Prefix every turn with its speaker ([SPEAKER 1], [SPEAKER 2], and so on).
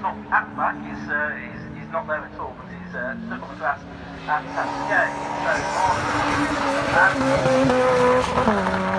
[SPEAKER 1] not at the back, he's not there at all, but he's stuck on the grass at the gate. So